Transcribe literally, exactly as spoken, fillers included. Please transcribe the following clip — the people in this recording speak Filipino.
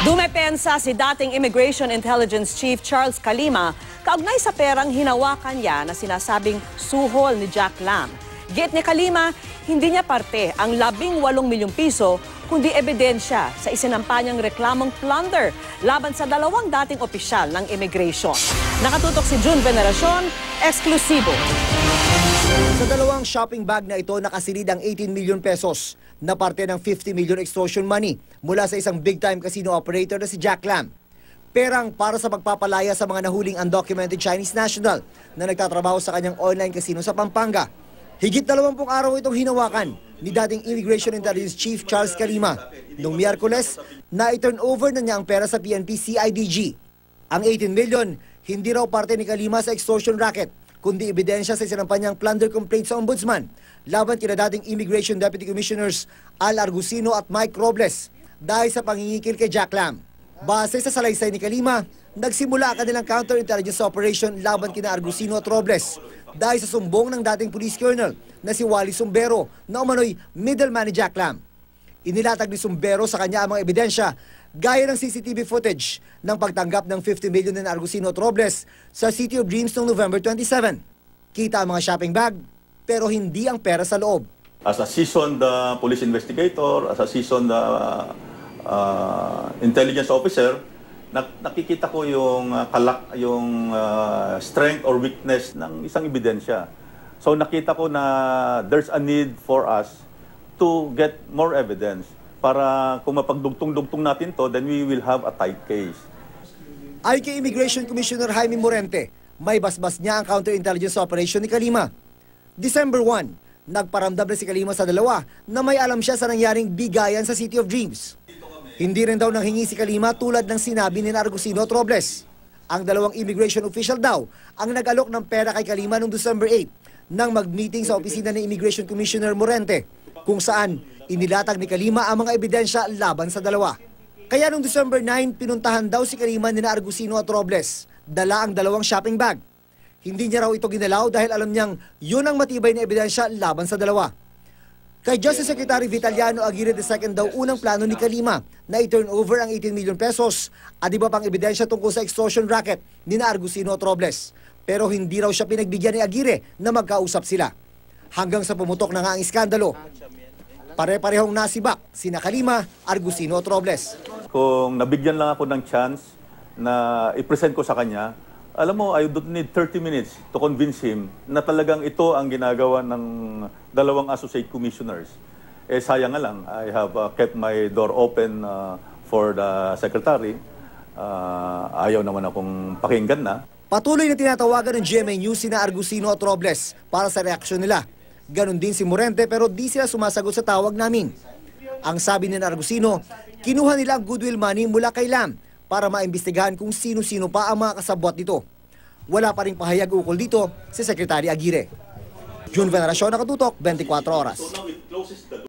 Dumepensa si dating Immigration Intelligence Chief Charles Calima kaugnay sa perang hinawakan niya na sinasabing suhol ni Jack Lam. Git ni Calima, hindi niya parte ang labing walong milyong piso kundi ebidensya sa isinampa niyang reklamong plunder laban sa dalawang dating opisyal ng immigration. Nakatutok si June Veneracion, eksklusibo. Sa dalawang shopping bag na ito nakasilid ang eighteen million pesos na parte ng fifty million extortion money mula sa isang big-time casino operator na si Jack Lam. Perang para sa pagpapalaya sa mga nahuling undocumented Chinese national na nagtatrabaho sa kanyang online casino sa Pampanga. Higit dalawampung araw itong hinawakan ni dating Immigration Intelligence Chief Charles Calima. Noong Miyerkules, na-turn over na niya ang pera sa P N P C I D G. Ang eighteen million, hindi raw parte ni Calima sa extortion racket, kundi ebidensya sa isinampa niyang plunder complaint sa Ombudsman laban kina dating Immigration Deputy Commissioners Al Argusino at Mike Robles dahil sa pangingikil kay Jack Lam. Base sa salaysay ni Calima, nagsimula ang kanilang counterintelligence operation laban kina Argusino at Robles dahil sa sumbong ng dating police colonel na si Wally Sumbero na umano'y middleman ni Jack Lam. Inilatag ni Sumbero sa kanya ang mga ebidensya gaya ng C C T V footage ng pagtanggap ng fifty million na Argusino at Robles sa City of Dreams noong November twenty-seven. Kita ang mga shopping bag pero hindi ang pera sa loob. As a seasoned uh, police investigator, as a seasoned uh, uh, intelligence officer, nak nakikita ko yung uh, kalak, yung uh, strength or weakness ng isang ebidensya. So nakita ko na there's a need for us to get more evidence para kung mapagdugtong-dugtong natin to, then we will have a tight case. Ayon kay Immigration Commissioner Jaime Morente, may basbas niya ang counterintelligence operation ni Calima. December first, nagparamdam na si Calima sa dalawa na may alam siya sa nangyaring bigayan sa City of Dreams. Hindi rin daw nanghingi si Calima tulad ng sinabi ni Argusino at Robles. Ang dalawang immigration official daw ang nag-alok ng pera kay Calima noong December eighth nang mag-meeting sa opisina ni Immigration Commissioner Morente kung saan inilatag ni Calima ang mga ebidensya laban sa dalawa. Kaya noong December ninth, pinuntahan daw si Calima ni Argusino at Robles, dala ang dalawang shopping bag. Hindi niya raw ito ginalaw dahil alam niyang yun ang matibay na ebidensya laban sa dalawa. Kay Justice Secretary Vitaliano Aguirre the second daw unang plano ni Calima na i-turn over ang eighteen million pesos at iba pang ebidensya tungkol sa extortion racket ni Argusino at Robles. Pero hindi raw siya pinagbigyan ni Aguirre na magkausap sila. Hanggang sa pumutok na nga ang iskandalo. Pare-parehong nasibak sina Calima, Argusino at Robles. Kung nabigyan lang ako ng chance na i-present ko sa kanya, alam mo, I don't need thirty minutes to convince him na talagang ito ang ginagawa ng dalawang associate commissioners. Eh sayang nga lang, I have uh, kept my door open uh, for the secretary. Uh, ayaw naman akong pakinggan na. Patuloy na tinatawagan ng G M A News sina Argusino at Robles para sa reaksyon nila. Ganon din si Morente pero di sila sumasagot sa tawag namin. Ang sabi ni Argusino, kinuha nila ang goodwill money mula kay Lam para maimbestigahan kung sino-sino pa ang mga kasabwat nito. Wala pa ring pahayag ukol dito si Secretary Aguirre. June Veneracion, nakatutok, twenty-four oras.